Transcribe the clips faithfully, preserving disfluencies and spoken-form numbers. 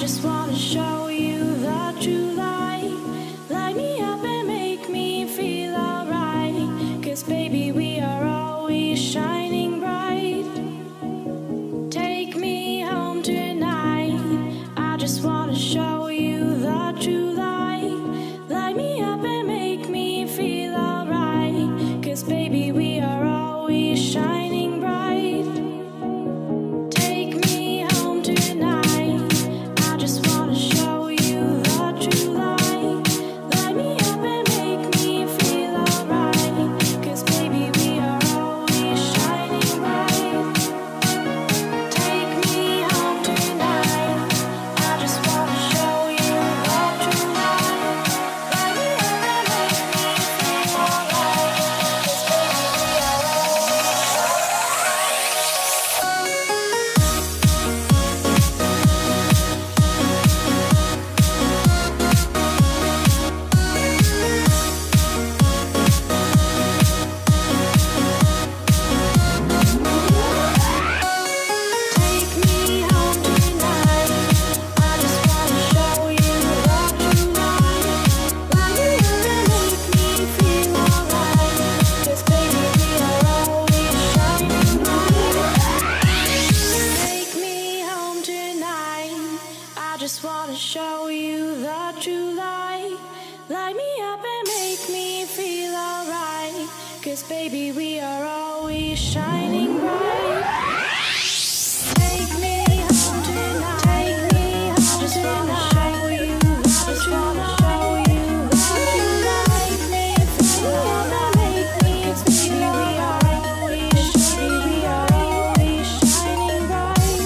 just wanna show you the true light. Light me up and make me feel alright. 'Cause baby, we are always shining bright. Take me home tonight. I just wanna show you the true light. Light me up and make me feel alright. 'Cause baby, we are always shining bright. Take me home tonight. I just wanna show you the true light. Light me up and make me feel alright. 'Cause baby, we are always shining bright. Take me home tonight. I just wanna show you the true light. Light me up and make me feel alright. 'Cause baby, we are always Take me home tonight. I just wanna show you the true light. Light me up and make me feel alright. 'Cause baby, we are always shining bright. Take me home tonight. I just wanna show you the true light. Light me up and make me feel alright. 'Cause baby, we are always shining bright. Take me home tonight. Take me home just wanna show you the true light. The true light. Make me feel alright. Make me feel we are always shining. We are always shining bright.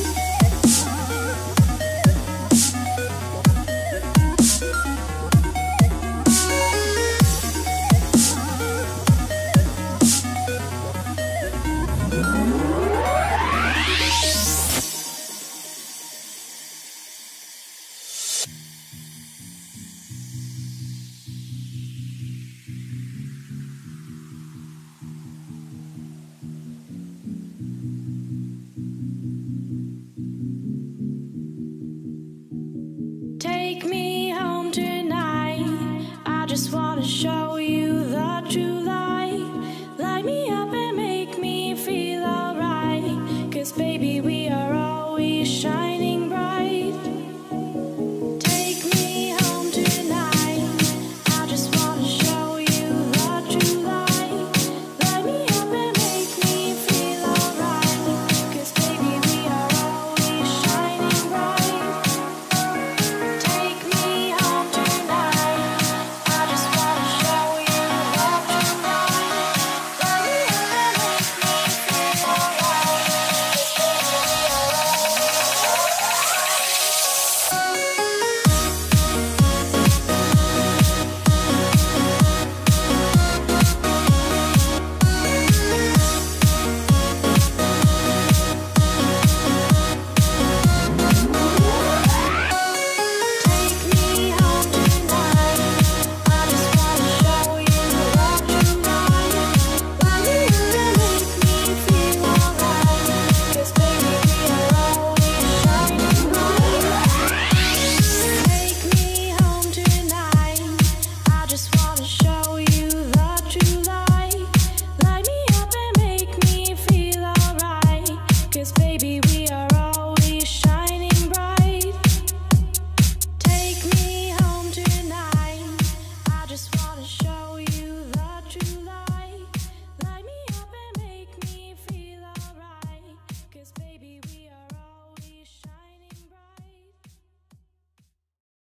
Take me home tonight. I just wanna show you the true light. Light me up and make me feel alright. 'Cause baby, we